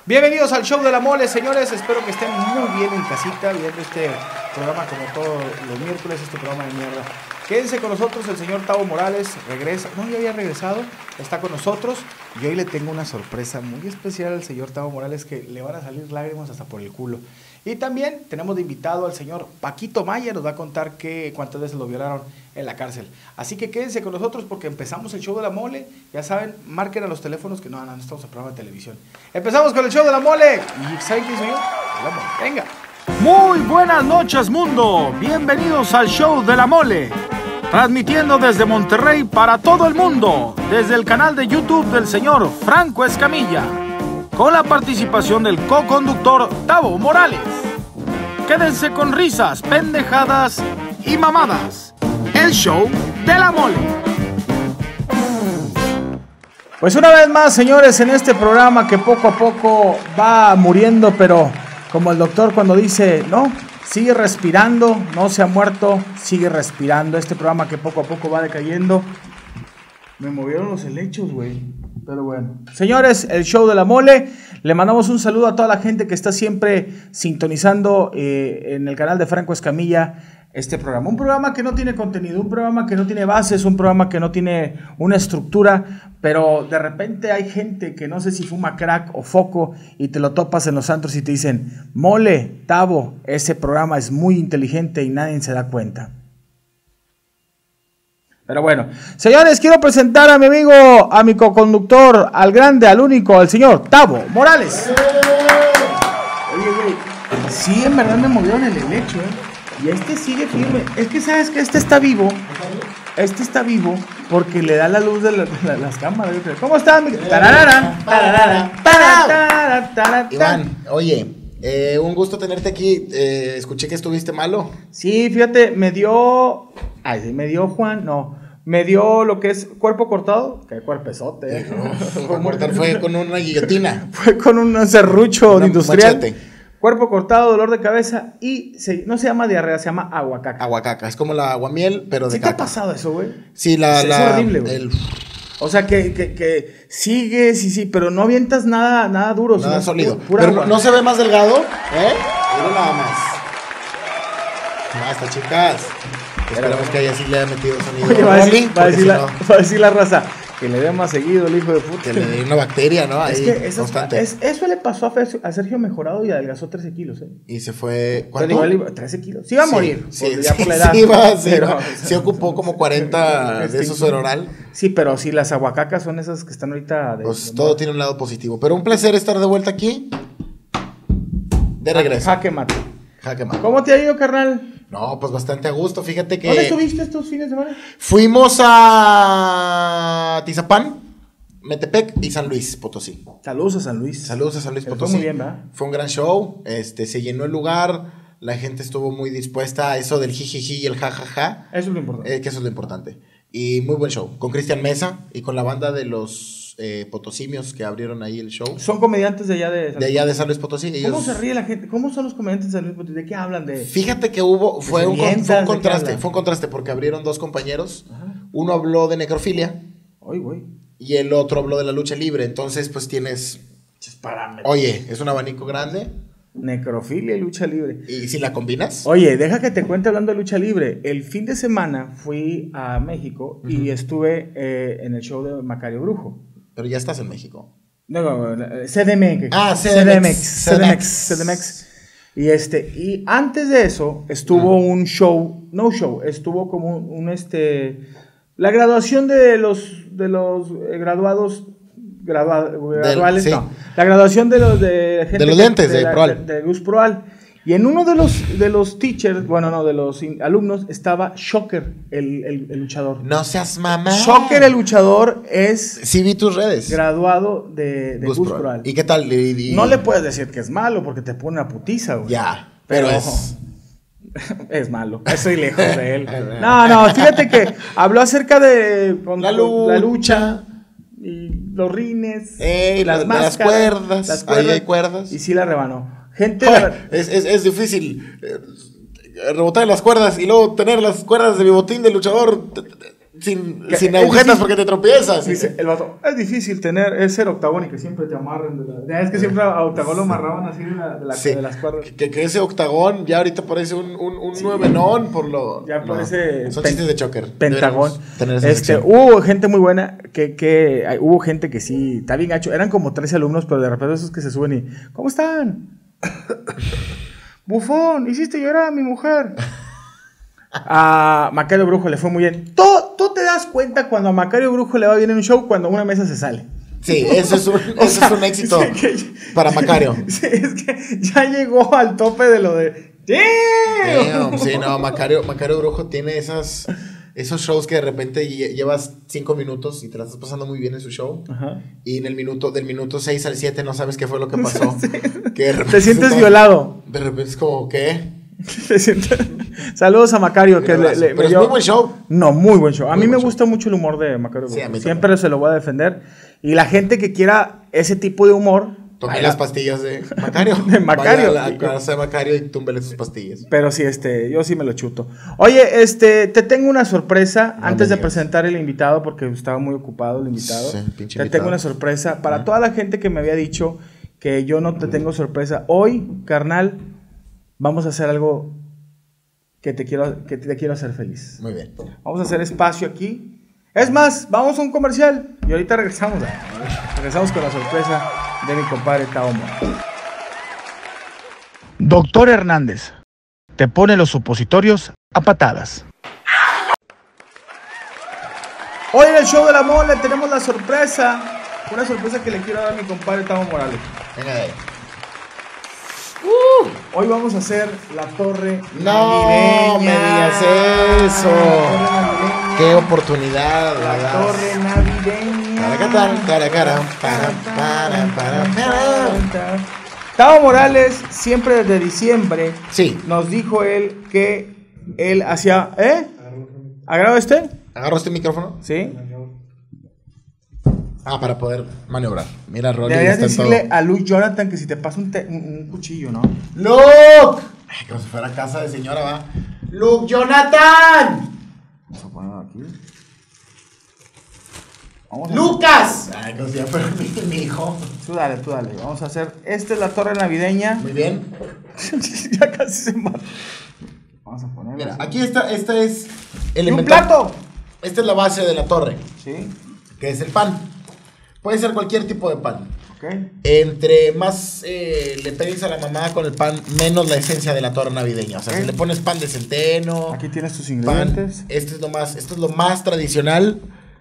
Bienvenidos al show de la mole, señores. Espero que estén muy bien en casita viendo este programa como todos los miércoles, este programa de mierda. Quédense con nosotros, el señor Tavo Morales regresa. No, ya había regresado, está con nosotros. Y hoy le tengo una sorpresa muy especial al señor Tavo Morales que le van a salir lágrimas hasta por el culo. Y también tenemos de invitado al señor Paquito Maya, nos va a contar cuántas veces lo violaron en la cárcel. Así que quédense con nosotros porque empezamos el show de la mole. Ya saben, marquen a los teléfonos que no estamos en programa de televisión. Empezamos con el show de la mole. ¿Y saben quién soy yo? La mole. Venga. Muy buenas noches, mundo. Bienvenidos al show de la mole. Transmitiendo desde Monterrey para todo el mundo, desde el canal de YouTube del señor Franco Escamilla, con la participación del co-conductor Tavo Morales. Quédense con risas, pendejadas y mamadas. El show de la mole. Pues una vez más, señores, en este programa que poco a poco va muriendo, pero como el doctor cuando dice, no, sigue respirando, no se ha muerto, sigue respirando. Este programa que poco a poco va decayendo. Me movieron los helechos, güey. Pero bueno. Señores, el show de la mole. Le mandamos un saludo a toda la gente que está siempre sintonizando en el canal de Franco Escamilla este programa. Un programa que no tiene contenido, un programa que no tiene bases, un programa que no tiene una estructura, pero de repente hay gente que no sé si fuma crack o foco y te lo topas en los antros y te dicen, mole, Tavo, ese programa es muy inteligente y nadie se da cuenta. Pero bueno, señores, quiero presentar a mi amigo, a mi coconductor, al grande, al único, al señor Tavo Morales. Oye, güey, sí, en verdad me movieron el helecho, y este sigue firme. Es que sabes que este está vivo porque le da la luz de las cámaras. ¿Cómo estás, mi? Iván, oye, un gusto tenerte aquí. Escuché que estuviste malo. Sí, fíjate, me dio lo que es cuerpo cortado. Qué cuerpezote. Fue con una guillotina. Fue con un serrucho industrial. Machete. Cuerpo cortado, dolor de cabeza y no se llama diarrea, se llama aguacaca. Aguacaca, es como la aguamiel, pero de ¿Sí caca. te ha pasado eso, güey? Sí, es horrible, güey. O sea, que sigues y sí, pero no avientas nada duro. Nada sólido. Pero no se ve más delgado, Pero nada más. Basta, chicas. Esperamos que ella sí le haya metido sonido. Oye, va a decir la raza que le dé más seguido el hijo de puta. Que le dé una bacteria, ¿no? Es ahí, que constante. Eso le pasó a Sergio Mejorado y adelgazó 13 kilos, Y se fue... ¿Cuánto? 13 kilos. Sí iba a morir. Ya por la edad. Sí ocupó como 40 de esos oral. Sí, pero sí, las aguacacas son esas que están ahorita... Pues todo tiene un lado positivo. Pero un placer estar de vuelta aquí. De regreso. Jaque mate. ¿Cómo te ha ido, carnal? No, pues bastante a gusto, fíjate que... ¿Dónde estuviste estos fines de semana? Fuimos a Tizapán, Metepec y San Luis Potosí. Saludos a San Luis Potosí. Fue muy bien, ¿verdad? Fue un gran show, se llenó el lugar, la gente estuvo muy dispuesta a eso del jijiji y el jajaja. Eso es lo importante. Que eso es lo importante. Y muy buen show, con Cristian Mesa y con la banda de los potosimios que abrieron ahí el show. Son comediantes de allá de San Luis Potosí. ¿Cómo se ríe la gente? ¿Cómo son los comediantes de San Luis Potosí? ¿De qué hablan? Fíjate que fue un contraste porque abrieron dos compañeros. Ajá. Uno habló de necrofilia. Ay, güey. Y el otro habló de la lucha libre. Entonces, pues tienes parámetros. Oye, es un abanico grande. Necrofilia y lucha libre. ¿Y si la combinas? Oye, deja que te cuente hablando de lucha libre. El fin de semana fui a México y estuve en el show de Macario Brujo. Pero ya estás en México. No, CDMX. CDMX. Y antes de eso estuvo un show, estuvo como la graduación de los graduados graduales, sí. No, la graduación de los de los lentes de Luz Proal. Y en uno de los teachers, de los alumnos, estaba Shocker, el luchador. No seas mamá. Shocker, el luchador, es... Sí, vi tus redes. Graduado de Gus Proal. ¿Y qué tal? No le puedes decir que es malo porque te pone una putiza, güey. Ya, pero es... Es malo, estoy lejos de él. No, fíjate que habló acerca de la lucha y los rines, las cuerdas. Ahí hay cuerdas. Y sí la rebanó. Es difícil rebotar las cuerdas y luego tener las cuerdas de mi botín de luchador. sin agujetas porque te tropiezas. Dice el vato, es difícil es ser octagón y que siempre te amarren. Es que siempre a octagón lo amarraban así de las cuerdas. Que ese octagón ya ahorita parece un nuevenón por lo... Ya parece... Son chistes de choker. Pentagón. Tener hubo gente muy buena, hubo gente que sí, está bien gacho. Eran como 13 alumnos, pero de repente esos que se suben y... ¿Cómo están? Bufón, hiciste llorar a mi mujer. A Macario Brujo le fue muy bien. Tú te das cuenta cuando a Macario Brujo le va bien en un show cuando una mesa se sale. Sí, eso es un éxito para Macario. Sí, es que ya llegó al tope de lo de... Damn, sí, no, Macario Brujo tiene esos shows que de repente llevas 5 minutos y te la estás pasando muy bien en su show. Ajá. Y del minuto 6 al 7 no sabes qué fue lo que pasó. Sí. Que te sientes violado. De repente es como, ¿qué? Saludos a Macario. Pero es muy buen show. No, muy buen show. A mí me gusta mucho el humor de Macario. Sí, siempre se lo voy a defender. Y la gente que quiera ese tipo de humor, tome las pastillas de Macario. Vaya a la casa de Macario y túmbele sus pastillas. Pero sí, yo sí me lo chuto. Oye, te tengo una sorpresa antes de presentar el invitado, porque estaba muy ocupado el invitado. Sí, te invitado. tengo una sorpresa para toda la gente que me había dicho que yo no te tengo sorpresa. Hoy, carnal, vamos a hacer algo que te quiero hacer feliz. Muy bien. Vamos a hacer espacio aquí. Es más, vamos a un comercial y ahorita regresamos con la sorpresa de mi compadre Tao Morales. Doctor Hernández, te pone los supositorios a patadas. Hoy en el show de la mole tenemos la sorpresa, una sorpresa que le quiero dar a mi compadre Tao Morales. Venga de ahí. Hoy vamos a hacer la torre navideña. No me digas eso. Qué oportunidad. La torre navideña. Tao Morales, siempre desde diciembre, sí, nos dijo él que él hacía... ¿Agarró este? ¿Agarró este micrófono? Sí. Para poder maniobrar. Mira, Rolly. Deberías decirle a Luke Jonathan que si te pasa un cuchillo, ¿no? ¡Luke! Ay, como si fuera casa de señora, va. ¡Luke Jonathan! Vamos a ponerlo aquí. ¡Lucas! Ay, como si ya fuera mi hijo. Tú dale. Vamos a hacer... Esta es la torre navideña. Muy bien. Ya casi se mata. Vamos a ponerlo. Mira, aquí esta es el ¡un plato! Esta es la base de la torre. Sí. Que es el pan. Puede ser cualquier tipo de pan. Okay. Entre más le pegues a la mamá con el pan, menos la esencia de la torre navideña. O sea, si le pones pan de centeno. Aquí tienes tus ingredientes. Esto es lo más tradicional.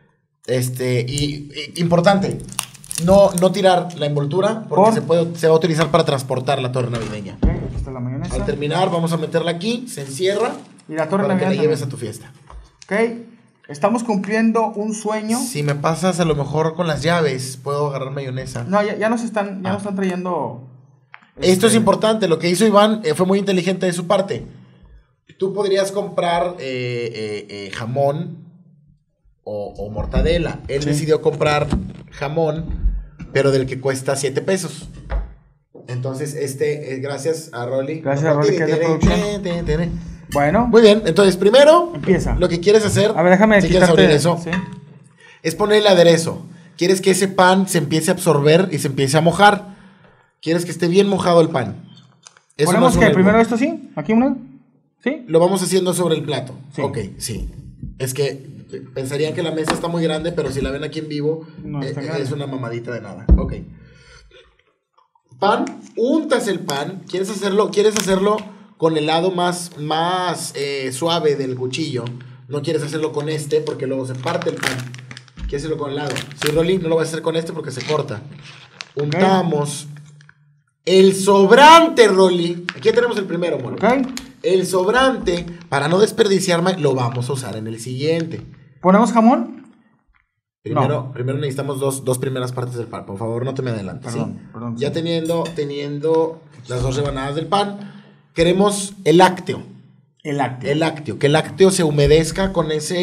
Y importante. No tirar la envoltura porque se va a utilizar para transportar la torre navideña. Okay, aquí está la mayonesa. Al terminar, vamos a meterla aquí, se encierra. Y la torre para navideña que la lleves a tu fiesta. Ok. Estamos cumpliendo un sueño. Si me pasas a lo mejor con las llaves, puedo agarrar mayonesa. No, ya nos están trayendo. Esto es importante. Lo que hizo Iván fue muy inteligente de su parte. Tú podrías comprar jamón o mortadela. Él decidió comprar jamón, pero del que cuesta 7 pesos. Entonces, gracias a Rolly. Gracias a Rolly, que es de producción. Bueno. Muy bien, entonces primero empieza. Lo que quieres hacer, a ver, déjame si quieres abrir eso, ¿sí? Es poner el aderezo. Quieres que ese pan se empiece a absorber y se empiece a mojar. Quieres que esté bien mojado el pan. Eso ¿ponemos que primero esto sí? ¿Aquí una? ¿Sí? Lo vamos haciendo sobre el plato. Sí. Ok, sí. Es que pensarían que la mesa está muy grande, pero si la ven aquí en vivo, no, es una mamadita de nada. Ok. Pan, untas el pan. ¿Quieres hacerlo con el lado más suave del cuchillo? No quieres hacerlo con porque luego se parte el pan. Quieres hacerlo con el lado. Sí, Rolly, no lo vas a hacer con porque se corta. Untamos el sobrante, Rolly. Aquí tenemos el primero, mole. Okay. El sobrante, para no desperdiciar más, lo vamos a usar en el siguiente. ¿Ponemos jamón? Primero necesitamos dos primeras partes del pan. Por favor, no te me adelantes. Perdón, ya teniendo las 2 rebanadas del pan, queremos el lácteo. El lácteo. Que el lácteo se humedezca con esa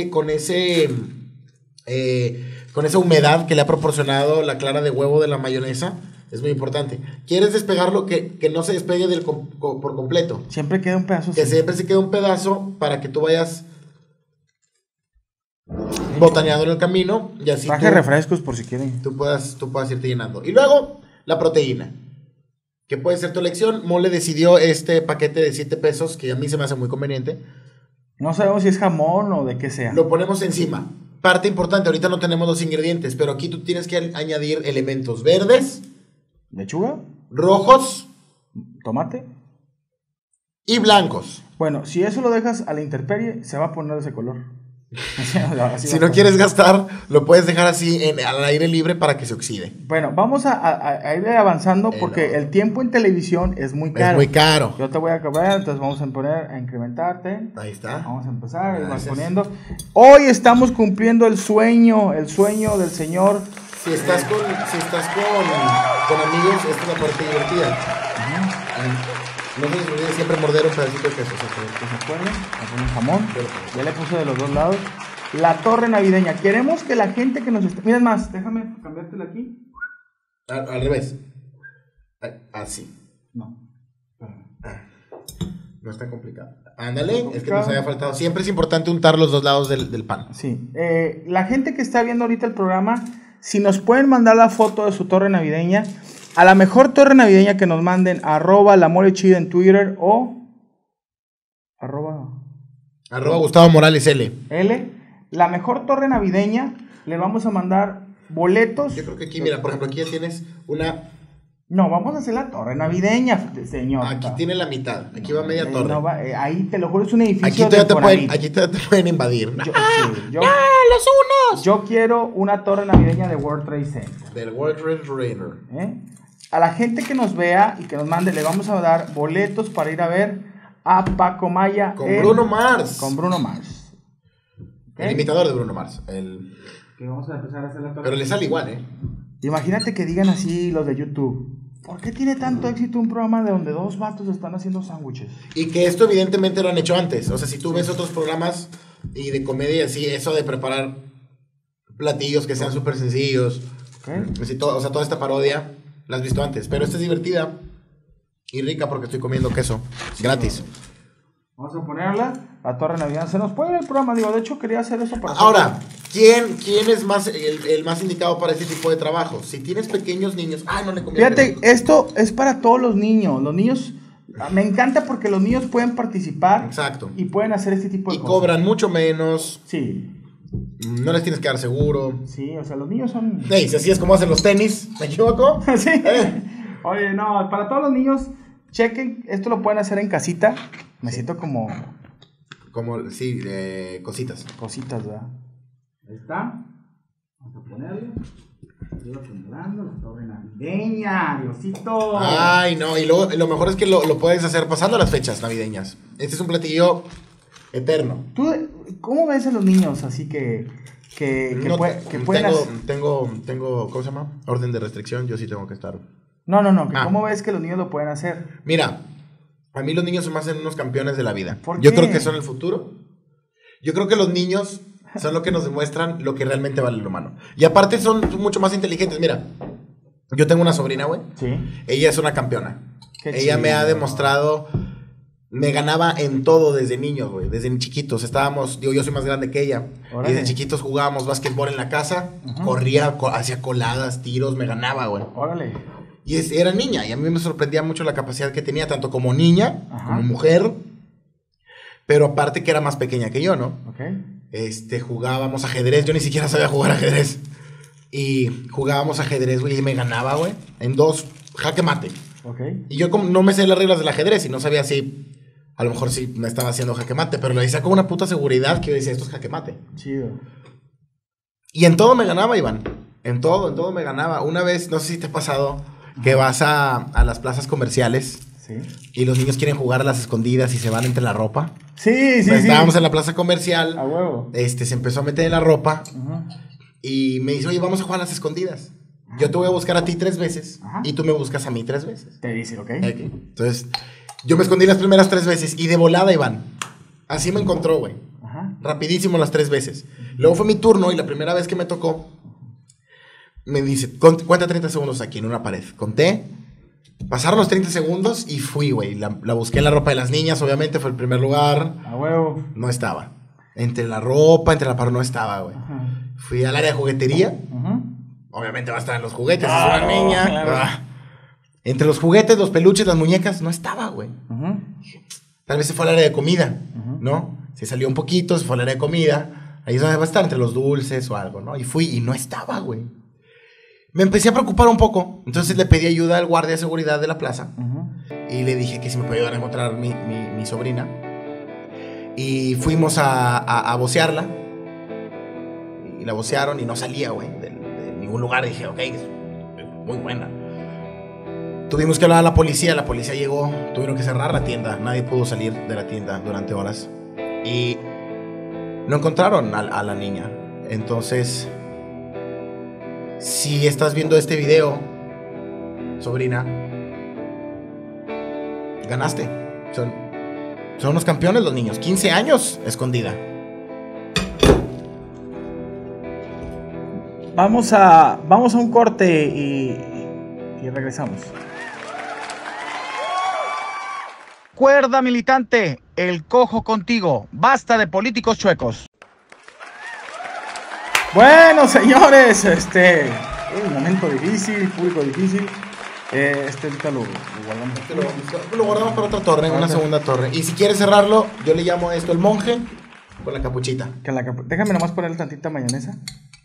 humedad que le ha proporcionado la clara de huevo de la mayonesa. Es muy importante. ¿Quieres despegarlo? Que no se despegue por completo. Siempre queda un pedazo. Que siempre se quede un pedazo para que tú vayas botaneando en el camino y así Traje refrescos por si quieren. tú puedas irte llenando. Y luego, la proteína, que puede ser tu elección. Mole decidió este paquete de 7 pesos, que a mí se me hace muy conveniente. No sabemos si es jamón o de qué sea. Lo ponemos encima. Parte importante, ahorita no tenemos los ingredientes, pero aquí tú tienes que añadir elementos verdes, ¿Lechuga? rojos ¿Tomate? y blancos. Bueno, si eso lo dejas a la intemperie, se va a poner de ese color. Así Si va no a quieres gastar, lo puedes dejar así al aire libre para que se oxide. Bueno, vamos a ir avanzando porque el tiempo en televisión es muy caro. Es muy caro. Yo te voy a cobrar, entonces vamos a incrementarte. Ahí está. Vamos a empezar, y vas Gracias. poniendo. Hoy estamos cumpliendo el sueño del señor. Si estás con amigos, esta es la parte divertida. No se les olvide siempre morder un pedacito de queso. Que se acuerden, le pongo jamón. Ya le puse de los dos lados. La torre navideña. Queremos que la gente que nos esté... Mira, más, déjame cambiártela aquí. Al revés. Así. No. No es tan complicado. Ándale, es que nos había faltado. Siempre es importante untar los dos lados del pan. Sí. La gente que está viendo ahorita el programa, si nos pueden mandar la foto de su torre navideña, a la mejor torre navideña que nos manden, @lamolechida en Twitter o @ Gustavo Morales L. la mejor torre navideña, le vamos a mandar boletos. Yo creo que aquí, mira, por ejemplo, aquí ya tienes una... No, vamos a hacer la torre navideña, señor. Aquí tiene la mitad, aquí va media torre. No va, ahí te lo juro, es un edificio Aquí todavía te pueden invadir. ¡Los unos! Yo quiero una torre navideña de World Trade Center. Del World Trade Center. A la gente que nos vea y que nos mande, le vamos a dar boletos para ir a ver a Paco Maya. Con Bruno Mars. Con Bruno Mars. El imitador de Bruno Mars. Que vamos a empezar a hacer la torre. Pero le sale igual, Imagínate que digan así los de YouTube. ¿Por qué tiene tanto éxito un programa de donde dos vatos están haciendo sándwiches? Y que esto evidentemente lo han hecho antes. O sea, si tú ves otros programas y de comedia así, eso de preparar platillos que sean súper sencillos. O sea, toda esta parodia la has visto antes. Pero esta es divertida y rica porque estoy comiendo queso. Gratis. Vamos a ponerla. La torre navideña. Se nos puede ver el programa. Digo, de hecho quería hacer eso para... Ahora, ¿quién es más el más indicado para este tipo de trabajo? Si tienes pequeños niños... no le conviene. Fíjate, esto es para todos los niños. Los niños... Me encanta porque los niños pueden participar. Exacto. Y pueden hacer este tipo de cosas. Y cobran mucho menos. Sí. No les tienes que dar seguro. Sí, o sea, los niños son... Sí, si así es como hacen los tenis. ¿Me equivoco? Sí. Oye, no, para todos los niños, chequen. Esto lo pueden hacer en casita. Me siento como... sí, cositas. Cositas, ¿verdad? Ahí está. Vamos a ponerlo. Sigo acumulando la torre navideña, Diosito. Ay, no, y luego lo mejor es que lo puedes hacer pasando las fechas navideñas. Este es un platillo eterno. ¿Tú cómo ves a los niños así que pueden hacer? Tengo, ¿cómo se llama? Orden de restricción, yo sí tengo que estar. No, ¿cómo ves que los niños lo pueden hacer? Mira, a mí los niños se me hacen unos campeones de la vida. ¿Por qué? Yo creo que son el futuro. Yo creo que los niños son lo que nos demuestran lo que realmente vale lo humano. Y aparte son mucho más inteligentes. Mira, yo tengo una sobrina, güey. Sí. Ella es una campeona. Qué Ella chido. me ha demostrado... Me ganaba en todo desde niños, güey. Desde chiquitos. Yo soy más grande que ella. Órale. Y desde chiquitos jugábamos básquetbol en la casa. Corría, hacía coladas, tiros, me ganaba, güey. Órale. Y era niña, y a mí me sorprendía mucho la capacidad que tenía, tanto como niña, como mujer, pero aparte que era más pequeña que yo, ¿no? Ok. Jugábamos ajedrez, yo ni siquiera sabía jugar ajedrez. Y jugábamos ajedrez, güey, y me ganaba, güey, en 2 jaque mate. Ok. Y yo como no me sé las reglas del ajedrez y no sabía si, a lo mejor sí me estaba haciendo jaque mate, pero lo decía con una puta seguridad que yo decía, esto es jaque mate. Chido. Y en todo me ganaba, Iván. En todo me ganaba. Una vez, no sé si te ha pasado... que vas a las plazas comerciales, sí, y los niños quieren jugar a las escondidas y se van entre la ropa. Sí. Estábamos en la plaza comercial. A huevo. Se empezó a meter en la ropa. Y me dice, oye, vamos a jugar a las escondidas. Yo te voy a buscar a ti 3 veces. Y tú me buscas a mí 3 veces. Te dice, ok. Entonces, yo me escondí las primeras 3 veces y de volada, Iván. Así me encontró, güey. Rapidísimo las 3 veces. Luego fue mi turno y la primera vez que me tocó, me dice, cuenta 30 segundos aquí en una pared. Conté, pasaron los 30 segundos y fui, güey. La busqué en la ropa de las niñas, obviamente, fue el primer lugar. A huevo. No estaba. Entre la ropa, entre la par no estaba, güey. Fui al área de juguetería. Obviamente va a estar en los juguetes, es una niña. Claro. Entre los juguetes, los peluches, las muñecas, no estaba, güey. Tal vez se fue al área de comida, ¿no? Se salió un poquito, se fue al área de comida. Ahí es donde va a estar, entre los dulces o algo, ¿no? Y fui y no estaba, güey. Me empecé a preocupar un poco. Entonces le pedí ayuda al guardia de seguridad de la plaza. Y le dije que si me podía ayudar a encontrar mi sobrina. Y fuimos a vocearla. Y la vocearon y no salía, güey, de ningún lugar. Y dije, ok, es muy buena. Tuvimos que hablar a la policía llegó, tuvieron que cerrar la tienda, nadie pudo salir de la tienda durante horas y no encontraron a la niña. Entonces, si estás viendo este video, sobrina, ganaste. Son unos campeones los niños, 15 años escondida. Vamos a un corte y regresamos. Cuerda militante, el cojo contigo. Basta de políticos chuecos. Bueno, señores, un momento difícil, público difícil. Ahorita lo guardamos. Lo guardamos para otra torre, una segunda torre. Y si quieres cerrarlo, yo le llamo a esto el monje con la capuchita. Déjame nomás ponerle tantita mayonesa.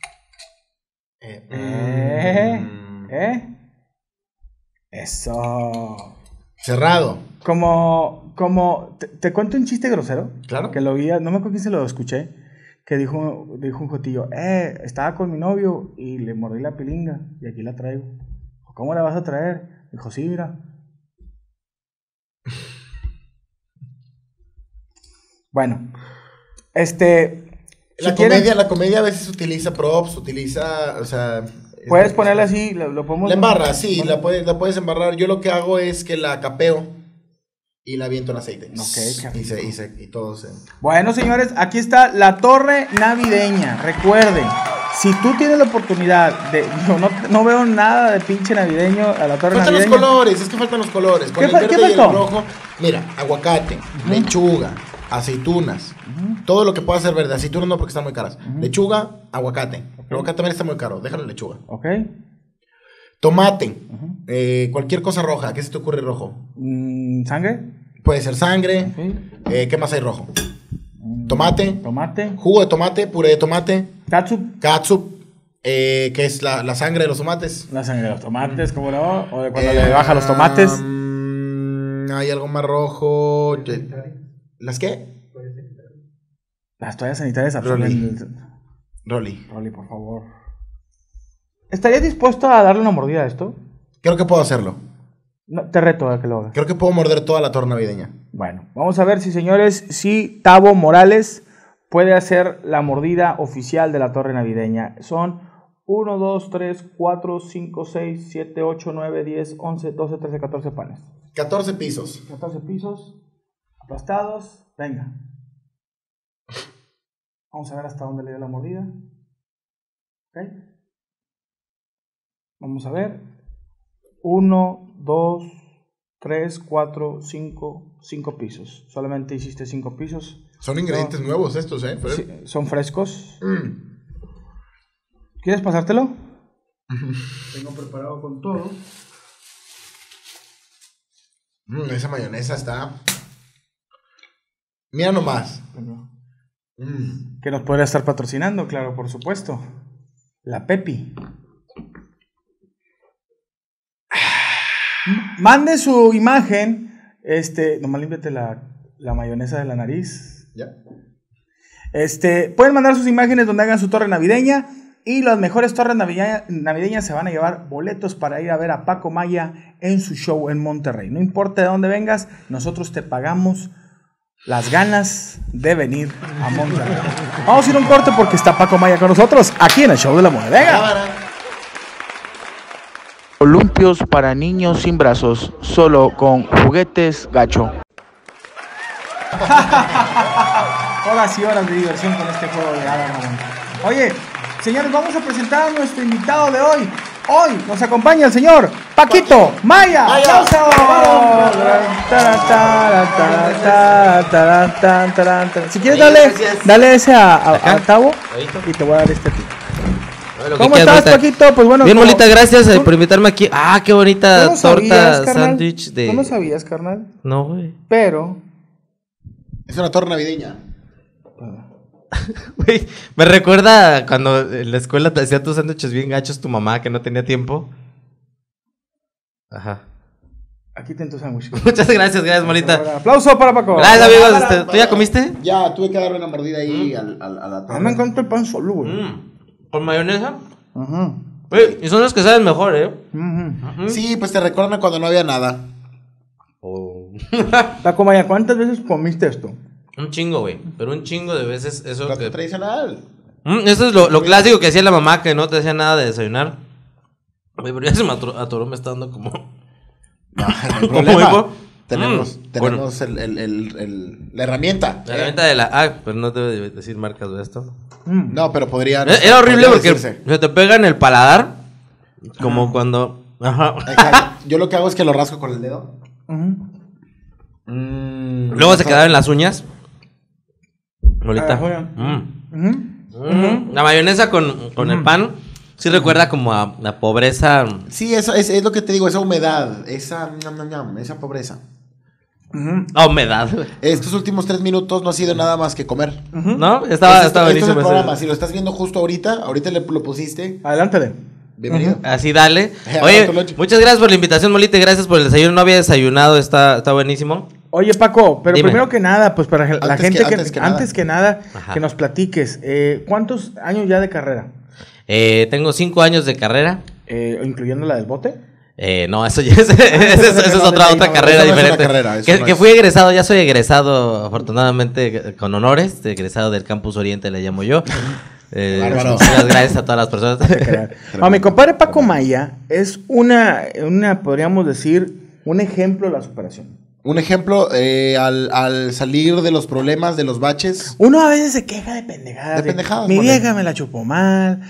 Eso. Cerrado. ¿Te cuento un chiste grosero? Claro. Que lo vi, no me acuerdo quién se lo escuché, que dijo un jotillo, estaba con mi novio y le mordí la pilinga y aquí la traigo. ¿Cómo la vas a traer? Dijo, sí, mira. Bueno, la comedia a veces utiliza props, o sea... Puedes ponerla así, lo podemos... La embarras, sí, la puedes embarrar. Yo lo que hago es que la capeo y la aviento en aceite. Ok, y todo se... Bueno, señores, aquí está la torre navideña. Recuerden, si tú tienes la oportunidad de... No veo nada de pinche navideño a la torre navideña. Faltan los colores, es que faltan los colores. Con el verde y el rojo, mira, aguacate, lechuga, aceitunas, todo lo que pueda ser verde. Aceitunas no, porque están muy caras. Lechuga, aguacate. El aguacate también está muy caro, déjalo en lechuga. Ok. Tomate, cualquier cosa roja. ¿Qué se te ocurre rojo? ¿Sangre? Puede ser sangre. Okay. ¿Qué más hay rojo? Tomate. Jugo de tomate, puré de tomate. Catsup. Que es la sangre de los tomates. La sangre de los tomates, ¿cómo no? O de cuando le baja los tomates. Hay algo más rojo. ¿Las qué? Las toallas sanitarias absorben. Rolly, por favor. ¿Estarías dispuesto a darle una mordida a esto? Creo que puedo hacerlo. No, te reto a que lo hagas. Creo que puedo morder toda la torre navideña. Bueno, vamos a ver si Tavo Morales puede hacer la mordida oficial de la torre navideña. Son 1, 2, 3, 4, 5, 6, 7, 8, 9, 10, 11, 12, 13, 14 panes. 14 pisos. 14 pisos. Aplastados. Venga. Vamos a ver hasta dónde le dio la mordida. Ok. Vamos a ver. 1, 2, 3, 4, 5 pisos. Solamente hiciste 5 pisos. Son ingredientes nuevos estos, ¿eh? Sí, son frescos. ¿Quieres pasártelo? Tengo preparado con todo. Esa mayonesa está... Mira nomás. Que nos podría estar patrocinando, claro, por supuesto. La Pepi. Mande su imagen. Nomás límpiate la mayonesa de la nariz. Ya. Pueden mandar sus imágenes donde hagan su torre navideña. Y las mejores torres navideñas se van a llevar boletos para ir a ver a Paco Maya en su show en Monterrey. No importa de dónde vengas, nosotros te pagamos las ganas de venir a Monterrey. Vamos a ir a un corte porque está Paco Maya con nosotros aquí en el show de la mole. ¡Venga! Columpios para niños sin brazos, solo con juguetes gacho. Horas y horas de diversión con este juego de Adam. Oye, señores, vamos a presentar a nuestro invitado de hoy. Hoy nos acompaña el señor Paquito Maya. Si quieres, dale ese a Tavo y te voy a dar este a ti. ¿Cómo estás, Paquito? Pues bueno. Bien, Molita, gracias por invitarme aquí. Ah, qué bonita torta sándwich de... ¿Tú no sabías, carnal? No, güey. Pero... Es una torta navideña. Güey, me recuerda cuando en la escuela te hacía tus sándwiches bien gachos tu mamá que no tenía tiempo. Ajá. Aquí ten tu sándwich. Muchas gracias, Molita. Aplauso para Paco. Gracias, amigos. ¿Tú ya comiste? Ya, tuve que darle una mordida ahí a la torta. A mí me encanta el pan solo, güey. ¿Con mayonesa? Ajá. Y son los que saben mejor, ¿eh? Sí, pues te recuerdan cuando no había nada. Paco Maya, ¿cuántas veces comiste esto? Un chingo, güey. Pero un chingo de veces eso Plato que... tradicional. Eso es lo clásico que hacía la mamá, que no te hacía nada de desayunar. Güey, pero ya se me atoró, me está dando como... No, el ¿Cómo, problema. hijo? Tenemos Bueno. la herramienta. La herramienta de la... Ah, pero no debe decir marcas de esto. No, pero podría... Era horrible podría porque decirse. se te pega en el paladar. Como cuando... Ajá. Exacto. Yo lo que hago es que lo rasco con el dedo. Luego se quedaba en las uñas. Molita. La mayonesa con el pan. Sí recuerda como a la pobreza. Sí, eso es lo que te digo, esa humedad, esa pobreza. Humedad. Estos últimos 3 minutos no ha sido nada más que comer. ¿No? Estaba Esto es buenísimo. el programa. Si lo estás viendo justo ahorita lo pusiste. Adelántale. Bienvenido. Así dale. Oye, muchas gracias por la invitación, Molita, y gracias por el desayuno. No había desayunado, está buenísimo. Oye, Paco, pero Dime. Primero que nada, pues para la gente antes que nada, Ajá. que nos platiques, ¿cuántos años ya de carrera? Tengo 5 años de carrera. ¿Incluyendo la del bote? No, eso ya es, esa es otra carrera eso no es diferente. una carrera, eso que no que es. fui egresado, ya soy egresado afortunadamente con honores, egresado del Campus Oriente le llamo yo. Bárbaro. Muchas gracias a todas las personas. No, mi compadre Paco Maya es una, podríamos decir, un ejemplo de la superación. Un ejemplo, al salir de los problemas, de los baches. Uno a veces se queja de pendejadas. De pendejadas, Mi mole. vieja me la chupó mal,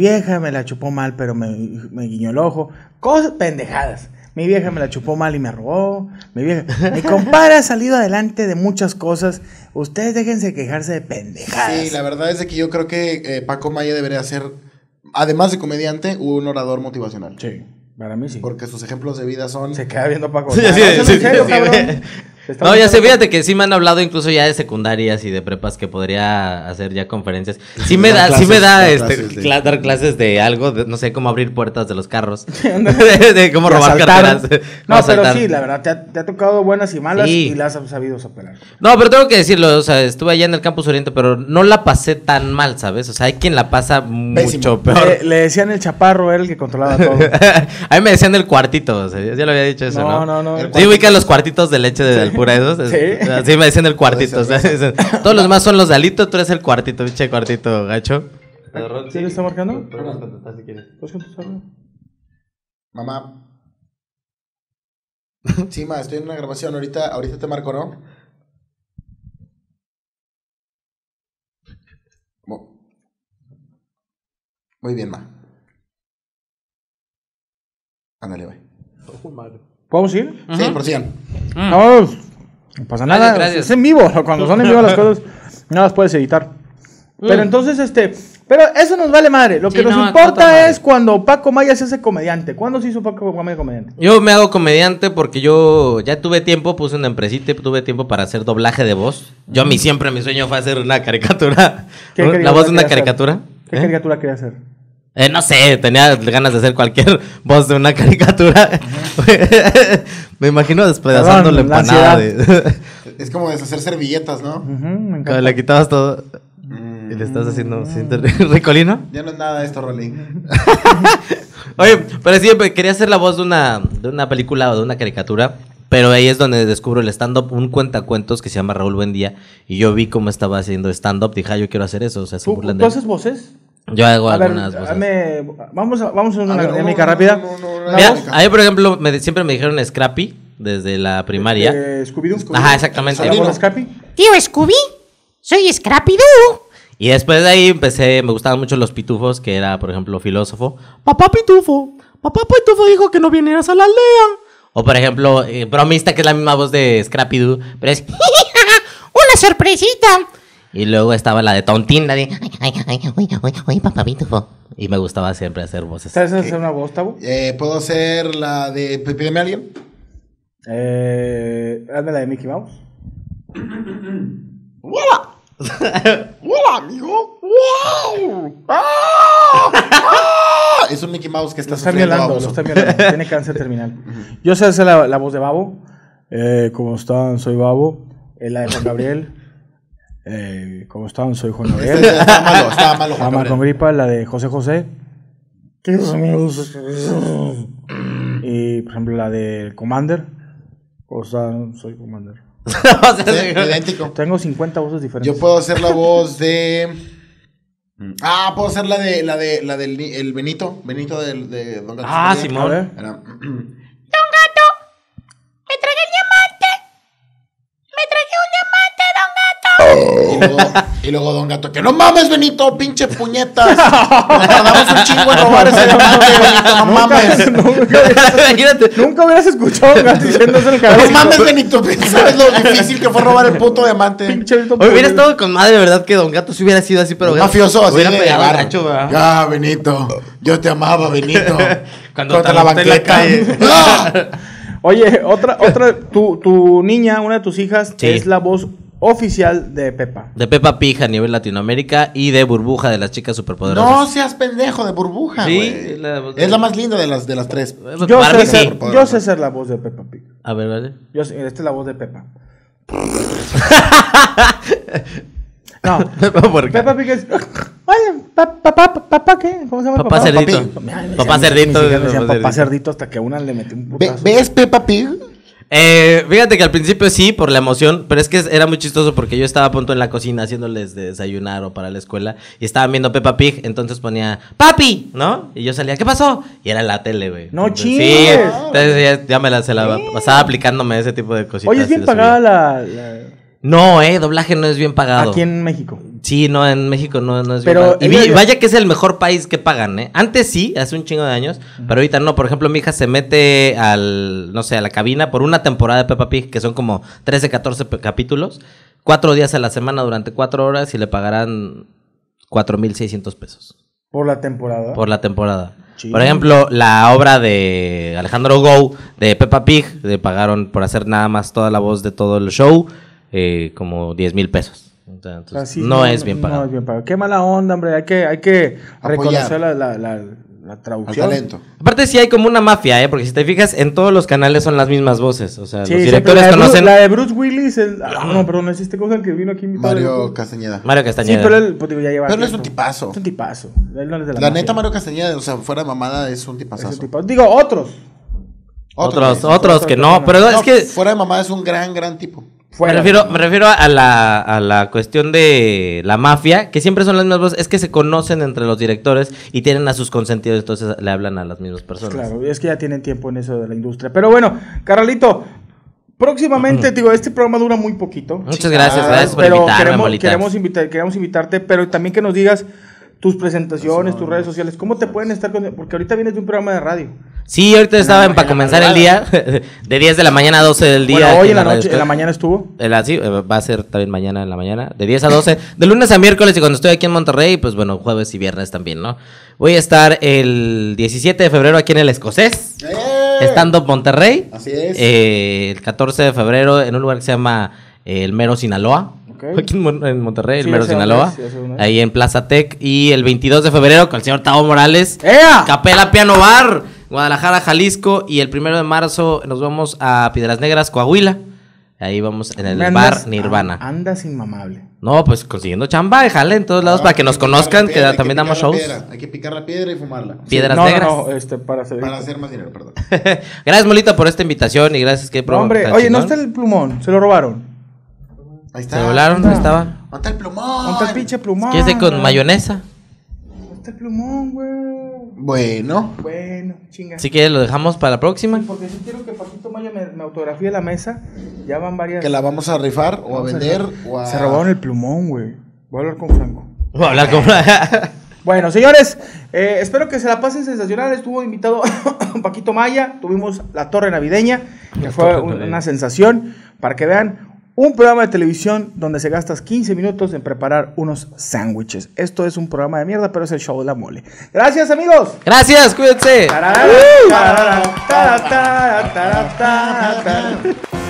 pero me guiñó el ojo. Cosas pendejadas. Mi vieja me la chupó mal y me robó. Mi compadre ha salido adelante de muchas cosas. Ustedes déjense quejarse de pendejadas. Sí, la verdad es de que yo creo que Paco Maya debería ser, además de comediante, un orador motivacional. Sí, para mí sí. Porque sus ejemplos de vida son... Se queda viendo Paco. Sí, No, sí, ¿en sí, serio, sí, cabrón? No, ya sé, fíjate que sí me han hablado incluso ya de secundarias y de prepas que podría hacer ya conferencias. Sí me da dar clases de algo, no sé, cómo abrir puertas de los carros, de cómo robar carteras. No, pero sí, la verdad, te ha tocado buenas y malas y las has sabido superar. No, pero tengo que decirlo, o sea, estuve allá en el Campus Oriente, pero no la pasé tan mal, ¿sabes? O sea, hay quien la pasa mucho peor. Le decían el chaparro, era el que controlaba todo. A mí me decían el cuartito, o sea, ya lo había dicho eso, ¿no? No. Sí, ubican los cuartitos de leche del pura esos. Sí. Así me decían el cuartito. O sea, todos los demás son los de Alito, tú eres el cuartito, pinche cuartito, gacho. ¿Sí le está marcando? Puedes contestar si quieres. ¿Puedes contestarlo? Mamá. Sí, ma, estoy en una grabación. Ahorita te marco, ¿no? Muy bien, ma. Ándale, güey. ¿Podemos ir? Sí, prosigan. No pasa nada. Gracias. Es en vivo. Cuando son en vivo las cosas, no las puedes editar. Pero entonces, pero eso nos vale madre. Lo que nos importa es cuando Paco Maya se hace comediante. ¿Cuándo se hizo Paco Maya comediante? Yo me hago comediante porque yo ya tuve tiempo, puse una empresita y tuve tiempo para hacer doblaje de voz. Yo mi sueño fue hacer una caricatura. La voz de una caricatura. ¿Qué caricatura quería hacer? No sé, tenía ganas de hacer cualquier voz de una caricatura. Me imagino despedazando la empanada. Es como deshacer servilletas, ¿no? Me encanta. Cuando le quitabas todo y le estás haciendo ricolino. Ya no es nada esto, Rolling. Oye, pero sí, quería hacer la voz de una película o de una caricatura. Pero ahí es donde descubro el stand-up, un cuentacuentos que se llama Raúl Buendía. Y yo vi cómo estaba haciendo stand-up. Dije, yo quiero hacer eso. O sea, se burlan de ¿Tú mí. haces voces? Yo hago A ver, algunas voces. vamos a una ver, dinámica rápida. Mira, a mí, por ejemplo, siempre me dijeron Scrappy desde la primaria. Scooby-Doo. Ajá, exactamente. ¿La voz de Scrappy? Tío Scooby, soy Scrappy-Doo. Y después de ahí me gustaban mucho los pitufos, que era, por ejemplo, filósofo. Papá pitufo, papá Pitufo dijo que no vinieras a la aldea. O por ejemplo, Bromista, que es la misma voz de Scrappy Doo, pero es ¡una sorpresita! Y luego estaba la de Tontín, la de ay, papá Pitufo. Y me gustaba siempre hacer voces. ¿Sabes hacer una voz, Tabo? ¿Puedo hacer la de Pídeme a alguien? Hazme la de Mickey Mouse. ¡Hola! ¡Hola, amigo! ¡Wow! Es un Mickey Mouse que está violando, lo está violando. Tiene cáncer terminal. Yo sé hacer la voz de Babo. ¿Cómo están? Soy Babo. La de Juan Gabriel. ¿Cómo están? Soy Juan Gabriel. Estaba malo Juan Gabriel. Con gripa, la de José José. Queridos amigos. Y por ejemplo la de Commander. ¿Cómo están? Soy Commander. Idéntico. Tengo 50 voces diferentes. Yo puedo hacer la voz de... puedo hacer la del el Benito de Don Gato. Simón. Don Gato, me tragué el diamante. Me tragué un diamante, Don Gato. Y luego Don Gato, que no mames, Benito, pinche puñetas. Nos tardamos un chingo en robar ese diamante, Benito, no mames. Nunca hubieras escuchado a un gato diciéndose el canal. No mames, Benito, ¿sabes lo difícil que fue robar el puto diamante? Pinche Benito. Hoy hubiera estado con madre, ¿verdad? Que Don Gato sí hubiera sido así, pero... Un mafioso así hubiera de pegado agarro. gacho, ¿verdad? Ya, Benito, yo te amaba, Benito. Cuando Contra la te en la banqueta. calle. Oye, tu niña, una de tus hijas, Sí. es la voz oficial de Peppa. De Peppa Pig a nivel Latinoamérica y de Burbuja de las chicas superpoderosas. No seas pendejo de Burbuja, Sí, güey. Es la más linda de las tres. Yo Barbie, sé, sí. yo sé ser la voz de Peppa Pig. A ver, vale. Esta es la voz de Peppa. No, ¿Por qué? Peppa Pig es... Oye, papá, ¿qué? ¿Cómo se llama? Papá Cerdito. Ay, Papá mis Cerdito. hijas decían papá Cerdito hasta que a una le metí un putazo. ¿Ves Peppa Pig? Fíjate que al principio sí, por la emoción, pero es que era muy chistoso porque yo estaba a punto en la cocina haciéndoles de desayunar o para la escuela y estaban viendo Peppa Pig, entonces ponía ¡Papi! ¿No? Y yo salía, ¿qué pasó? Y era la tele, güey. No Entonces, chingues. Sí, entonces ya se la pasaba aplicándome ese tipo de cositas. Oye, es bien así de pagada subida. la... No, doblaje no es bien pagado. Aquí en México. Sí, no, en México no es Pero bien pagado. Y vaya que es el mejor país que pagan, ¿eh? Antes sí, hace un chingo de años, pero ahorita no. Por ejemplo, mi hija se mete a la cabina por una temporada de Peppa Pig, que son como 13, 14 capítulos, 4 días a la semana durante 4 horas y le pagarán 4,600 pesos. ¿Por la temporada? Por la temporada. Sí. Por ejemplo, la obra de Alejandro Gou, de Peppa Pig, le pagaron por hacer nada más toda la voz de todo el show, como 10,000 pesos. Entonces, Así no es bien pagado. No es bien pagado. Qué mala onda, hombre. Hay que Apoyar. reconocer la Al traducción. talento. Aparte sí hay como una mafia, porque si te fijas, en todos los canales son las mismas voces. O sea, Sí, los siempre directores conocen... la de Bruce Willis. No, perdón, es este cosa el que vino aquí invitado. Mario Castañeda. Mario Sí, Castañeda. pero él, pues, digo, ya lleva Pero él es un tiempo. tipazo. Es un tipazo. Él no es de La mafia. neta, Mario Castañeda, o sea, fuera de mamada, es un Es tipazazo. un tipazo. Digo, otros. Otros que no, pero No, es que... fuera de mamada es un gran tipo. Me refiero a la cuestión de la mafia, que siempre son las mismas voces, es que se conocen entre los directores y tienen a sus consentidos, entonces le hablan a las mismas personas. Claro, es que ya tienen tiempo en eso de la industria. Pero bueno, Carnalito, próximamente, digo, este programa dura muy poquito. Muchas gracias por pero invitarme, Molita. queremos invitarte, pero también que nos digas tus presentaciones, tus redes sociales, cómo te pueden estar con... Porque ahorita vienes de un programa de radio. Sí, ahorita estaba para comenzar el día, de 10 de la mañana a 12 del día. Bueno, hoy aquí en la radio noche, en la mañana estuvo. Sí, va a ser también mañana en la mañana, de 10 a 12, de lunes a miércoles, y cuando estoy aquí en Monterrey, pues bueno, jueves y viernes también, ¿no? Voy a estar el 17 de febrero aquí en el Escocés, Stand Up Monterrey. Así es. El 14 de febrero en un lugar que se llama El Mero Sinaloa. Ok. Aquí en Monterrey, Sí, el Mero ya sé dónde Sinaloa. es, ya sé dónde es. Ahí en Plaza Tech. Y el 22 de febrero con el señor Tavo Morales. ¡Ea! Capela Piano Bar, Guadalajara, Jalisco. Y el 1 de marzo nos vamos a Piedras Negras, Coahuila. Ahí vamos en el bar Nirvana. Andas inmamable. No, pues consiguiendo chamba, déjale en todos lados para que nos conozcan, que también damos shows. Hay que picar la piedra y fumarla. Piedras No, Negras. para hacer... Para hacer más dinero, perdón. Gracias, Molita, por esta invitación y gracias que No, hombre, oye, no está el plumón, se lo robaron. Ahí está. Se volaron, ¿Dónde estaba. ¿Dónde está el plumón? ¿Dónde está el pinche plumón? ¿Quieres ir con mayonesa? ¿Dónde está el plumón, güey? Bueno. Bueno, chinga. Si quieres lo dejamos para la próxima. Porque si quiero que Paquito Maya me autografíe la mesa, ya van varias... Que la vamos a rifar o a vender o a... Se robaron el plumón, güey. Voy a hablar con Franco. Voy a hablar con... Bueno, señores, espero que se la pasen sensacional. Estuvo invitado Paquito Maya, tuvimos la torre navideña, que fue una sensación, para que vean un programa de televisión donde se gastas 15 minutos en preparar unos sándwiches. Esto es un programa de mierda, pero es el show de la mole. Gracias, amigos. Gracias, cuídense.